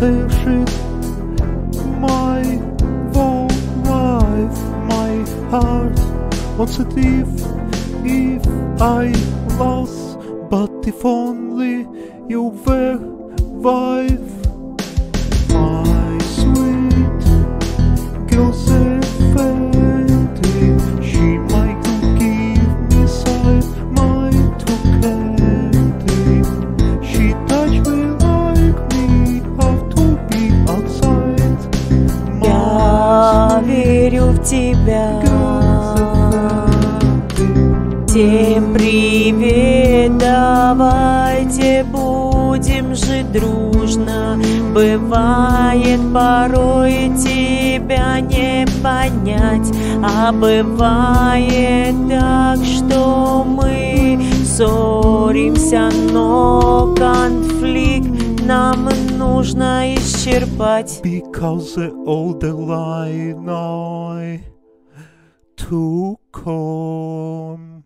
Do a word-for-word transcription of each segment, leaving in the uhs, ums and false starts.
says it. My whole life, my heart wants it if, if I lost, but if only you were wife. My sweet girl's a fairy, she might give me sight, might to candy. She touched me like me, have to be outside. Я верю в тебя. Всем привет, давайте будем жить дружно. Бывает порой тебя не понять, а бывает так, что мы ссоримся, но конфликт нам нужно исчерпать. Because the older line I to come,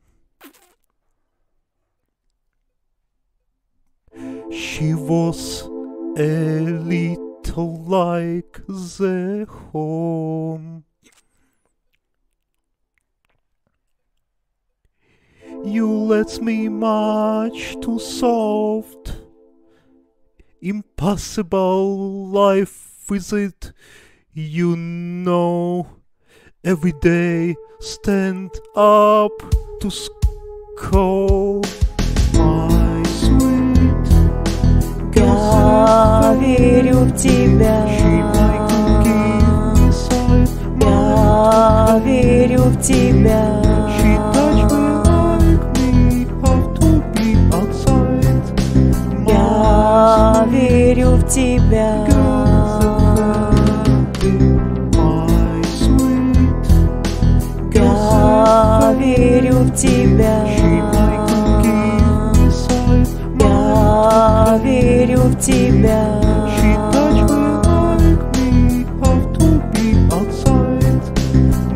she was a little like the home. You let me much too soft, impossible life is it, you know. Every day stand up to scold. My sweet Я верю в тебя. Я верю в тебя. Я верю в тебя. Я верю в тебя. Я верю в тебя.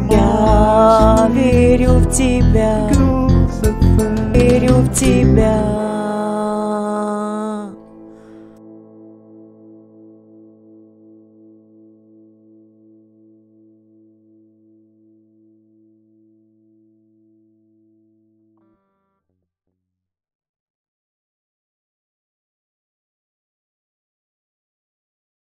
Я верю в тебя. Верю в тебя.